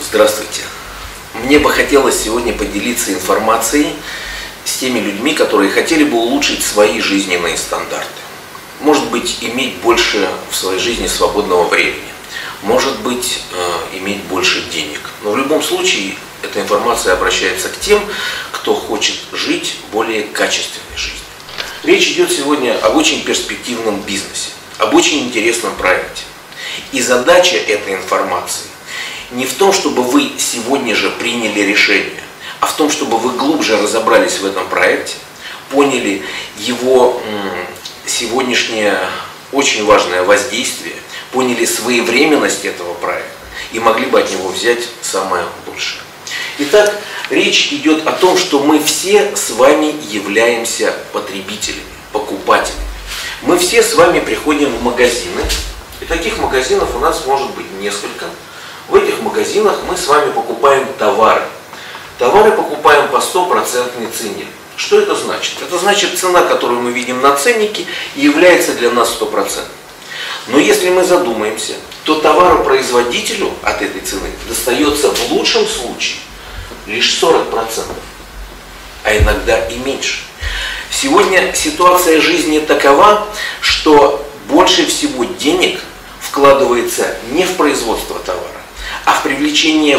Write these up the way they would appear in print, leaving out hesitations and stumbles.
Здравствуйте. Мне бы хотелось сегодня поделиться информацией с теми людьми, которые хотели бы улучшить свои жизненные стандарты. Может быть, иметь больше в своей жизни свободного времени. Может быть, иметь больше денег. Но в любом случае, эта информация обращается к тем, кто хочет жить более качественной жизнью. Речь идет сегодня об очень перспективном бизнесе, об очень интересном проекте. И задача этой информации не в том, чтобы вы сегодня же приняли решение, а в том, чтобы вы глубже разобрались в этом проекте, поняли его сегодняшнее очень важное воздействие, поняли своевременность этого проекта и могли бы от него взять самое лучшее. Итак, речь идет о том, что мы все с вами являемся потребителями, покупателями. Мы все с вами приходим в магазины, и таких магазинов у нас может быть несколько. В этих магазинах мы с вами покупаем товары. Товары покупаем по 100% цене. Что это значит? Это значит, цена, которую мы видим на ценнике, является для нас 100%. Но если мы задумаемся, то товаропроизводителю от этой цены достается в лучшем случае лишь 40%, а иногда и меньше. Сегодня ситуация жизни такова, что больше всего денег вкладывается не в производство товара, а в привлечение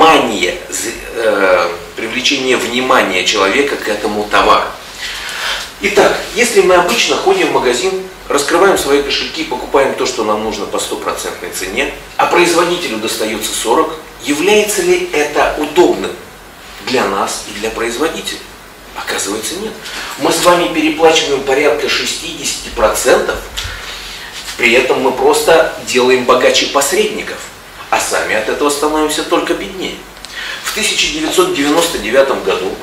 внимания человека к этому товару. Итак, если мы обычно ходим в магазин, раскрываем свои кошельки, покупаем то, что нам нужно по 100% цене, а производителю достается 40%, является ли это удобным для нас и для производителя? Оказывается, нет. Мы с вами переплачиваем порядка 60%, при этом мы просто делаем богаче посредников, а сами от этого становимся только беднее. В 1999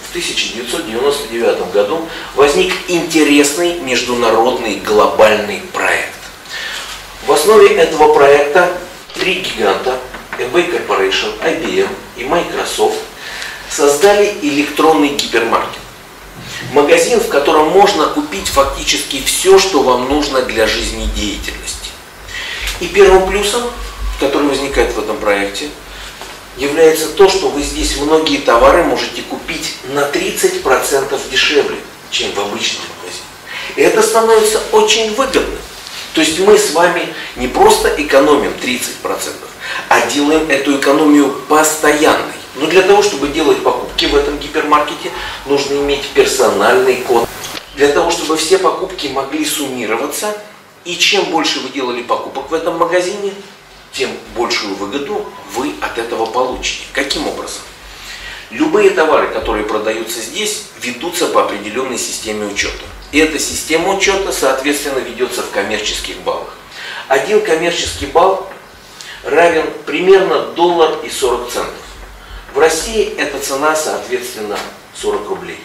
году возник интересный международный глобальный проект. В основе этого проекта три гиганта eBay Corporation, IBM и Microsoft создали электронный гипермаркет. Магазин, в котором можно купить фактически все, что вам нужно для жизнедеятельности. И первым плюсом, который возникает в этом проекте, является то, что вы здесь многие товары можете купить на 30% дешевле, чем в обычном магазине. И это становится очень выгодным. То есть мы с вами не просто экономим 30%, а делаем эту экономию постоянной. Но для того, чтобы делать покупки в этом гипермаркете, нужно иметь персональный код. Для того, чтобы все покупки могли суммироваться, и чем больше вы делали покупок в этом магазине, тем большую выгоду вы от этого получите. Каким образом? Любые товары, которые продаются здесь, ведутся по определенной системе учета. И эта система учета, соответственно, ведется в коммерческих баллах. Один коммерческий балл равен примерно $1.40. В России эта цена, соответственно, 40 рублей.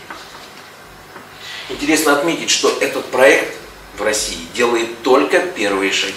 Интересно отметить, что этот проект в России делает только первые шаги.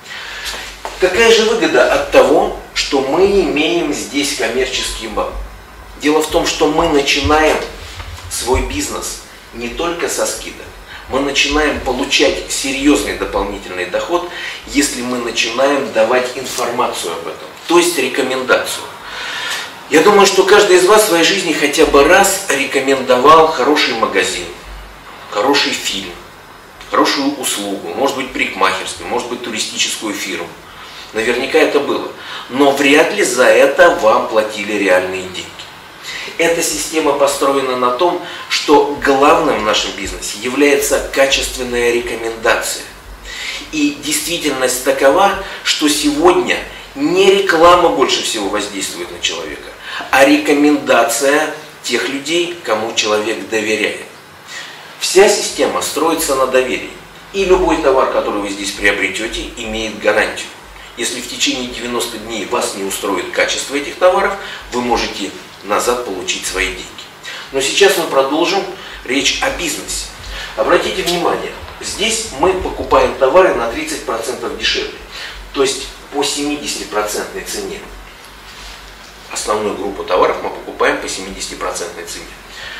Какая же выгода от того, что мы имеем здесь коммерческий балл? Дело в том, что мы начинаем свой бизнес не только со скидок. Мы начинаем получать серьезный дополнительный доход, если мы начинаем давать информацию об этом, то есть рекомендацию. Я думаю, что каждый из вас в своей жизни хотя бы раз рекомендовал хороший магазин, хороший фильм, хорошую услугу, может быть парикмахерскую, может быть туристическую фирму. Наверняка это было. Но вряд ли за это вам платили реальные деньги. Эта система построена на том, что главным в нашем бизнесе является качественная рекомендация. И действительность такова, что сегодня не реклама больше всего воздействует на человека, а рекомендация тех людей, кому человек доверяет. Вся система строится на доверии. И любой товар, который вы здесь приобретете, имеет гарантию. Если в течение 90 дней вас не устроит качество этих товаров, вы можете назад получить свои деньги. Но сейчас мы продолжим речь о бизнесе. Обратите внимание, здесь мы покупаем товары на 30% дешевле, то есть по 70% цене. Основную группу товаров мы покупаем по 70% цене.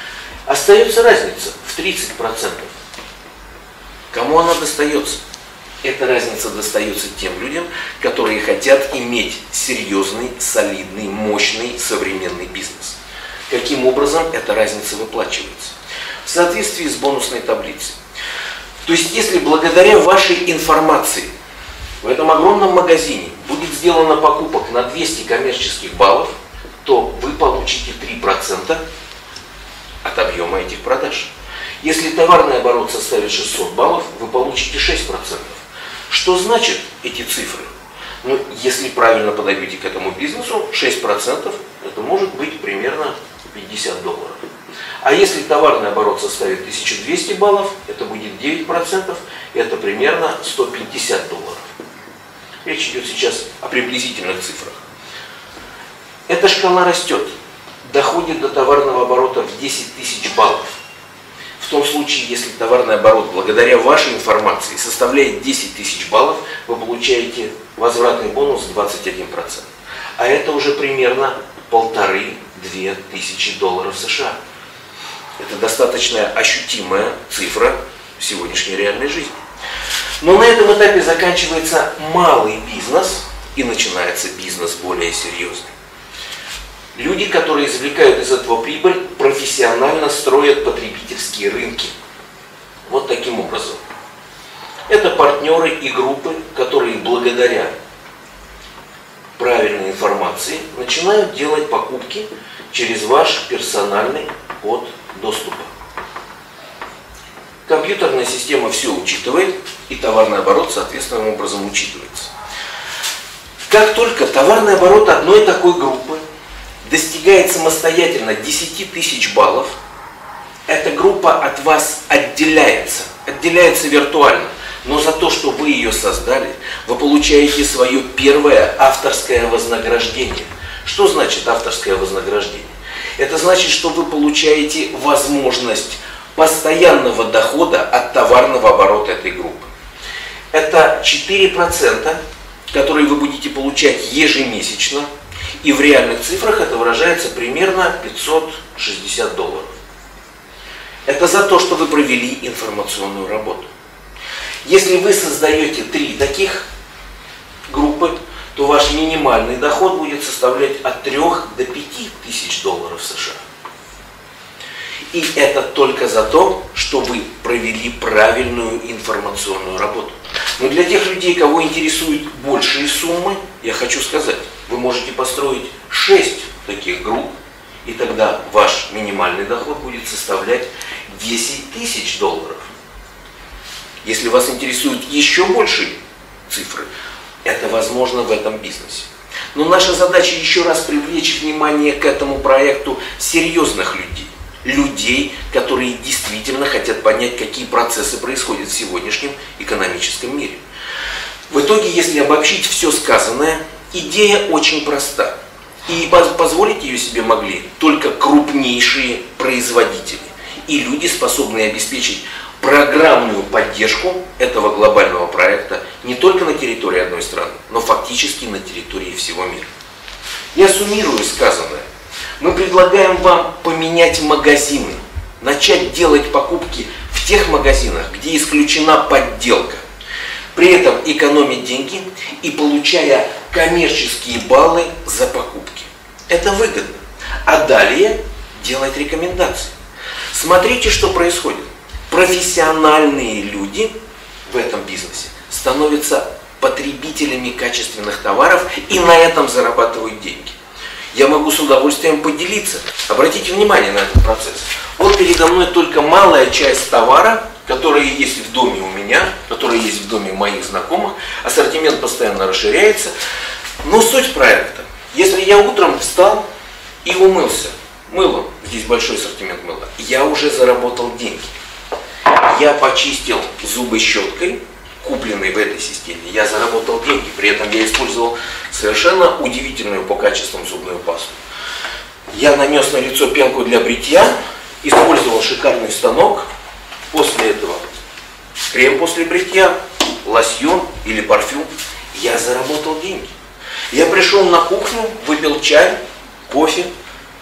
Остается разница в 30%. Кому она достается? Эта разница достается тем людям, которые хотят иметь серьезный, солидный, мощный, современный бизнес. Каким образом эта разница выплачивается? В соответствии с бонусной таблицей. То есть, если благодаря вашей информации в этом огромном магазине будет сделана покупок на 200 коммерческих баллов, то вы получите 3% от объема этих продаж. Если товарный оборот составит 600 баллов, вы получите 6%. Что значит эти цифры? Ну, если правильно подойдете к этому бизнесу, 6% это может быть примерно $50. А если товарный оборот составит 1200 баллов, это будет 9%, это примерно $150. Речь идет сейчас о приблизительных цифрах. Эта шкала растет, доходит до товарного оборота в 10 тысяч баллов. В том случае, если товарный оборот благодаря вашей информации составляет 10 тысяч баллов, вы получаете возвратный бонус 21%. А это уже примерно 1500–2000 долларов США. Это достаточно ощутимая цифра в сегодняшней реальной жизни. Но на этом этапе заканчивается малый бизнес и начинается бизнес более серьезный. Люди, которые извлекают из этого прибыль, профессионально строят потребительские рынки. Вот таким образом. Это партнеры и группы, которые благодаря правильной информации начинают делать покупки через ваш персональный код доступа. Компьютерная система все учитывает, и товарный оборот соответственным образом учитывается. Как только товарный оборот одной такой группы достигает самостоятельно 10 тысяч баллов, эта группа от вас отделяется виртуально, но за то, что вы ее создали, вы получаете свое первое авторское вознаграждение. Что значит авторское вознаграждение? Это значит, что вы получаете возможность постоянного дохода от товарного оборота этой группы. Это 4%, которые вы будете получать ежемесячно, и в реальных цифрах это выражается примерно $560. Это за то, что вы провели информационную работу. Если вы создаете 3 таких группы, то ваш минимальный доход будет составлять от 3 до 5 тысяч долларов США. И это только за то, что вы провели правильную информационную работу. Но для тех людей, кого интересуют большие суммы, я хочу сказать, вы можете построить 6 таких групп, и тогда ваш минимальный доход будет составлять 10 тысяч долларов. Если вас интересуют еще большие цифры, это возможно в этом бизнесе. Но наша задача еще раз привлечь внимание к этому проекту серьезных людей. Людей, которые действительно хотят понять, какие процессы происходят в сегодняшнем экономическом мире. В итоге, если обобщить все сказанное, идея очень проста. И позволить ее себе могли только крупнейшие производители и люди, способные обеспечить программную поддержку этого глобального проекта не только на территории одной страны, но фактически на территории всего мира. Я суммирую сказанное. Мы предлагаем вам поменять магазины, начать делать покупки в тех магазинах, где исключена подделка. При этом экономить деньги и получая коммерческие баллы за покупки. Это выгодно. А далее делать рекомендации. Смотрите, что происходит. Профессиональные люди в этом бизнесе становятся потребителями качественных товаров и на этом зарабатывают деньги. Я могу с удовольствием поделиться. Обратите внимание на этот процесс. Вот передо мной только малая часть товара, которые есть в доме у меня, которые есть в доме моих знакомых. Ассортимент постоянно расширяется. Но суть проекта. Если я утром встал и умылся мылом, здесь большой ассортимент мыла, я уже заработал деньги. Я почистил зубы щеткой, купленной в этой системе, я заработал деньги. При этом я использовал совершенно удивительную по качествам зубную пасту. Я нанес на лицо пенку для бритья, использовал шикарный станок. После этого крем после бритья, лосьон или парфюм. Я заработал деньги. Я пришел на кухню, выпил чай, кофе,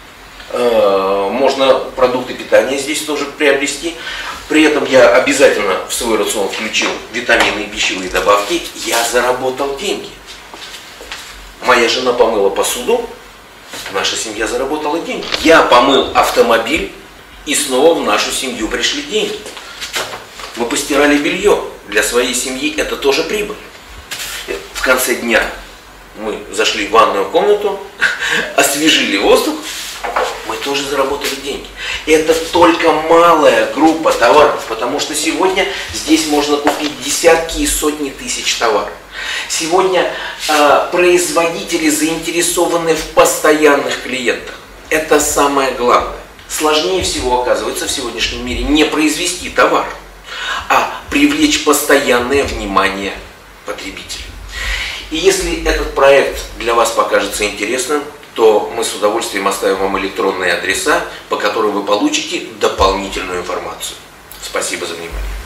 Можно продукты питания здесь тоже приобрести. При этом я обязательно в свой рацион включил витамины и пищевые добавки. Я заработал деньги. Моя жена помыла посуду, наша семья заработала деньги. Я помыл автомобиль, и снова в нашу семью пришли деньги. Мы постирали белье. Для своей семьи это тоже прибыль. В конце дня мы зашли в ванную комнату, освежили воздух, мы тоже заработали деньги. Это только малая группа товаров, потому что сегодня здесь можно купить десятки и сотни тысяч товаров. Сегодня производители заинтересованы в постоянных клиентах. Это самое главное. Сложнее всего, оказывается, в сегодняшнем мире не произвести товар, а привлечь постоянное внимание потребителей. И если этот проект для вас покажется интересным, то мы с удовольствием оставим вам электронные адреса, по которым вы получите дополнительную информацию. Спасибо за внимание.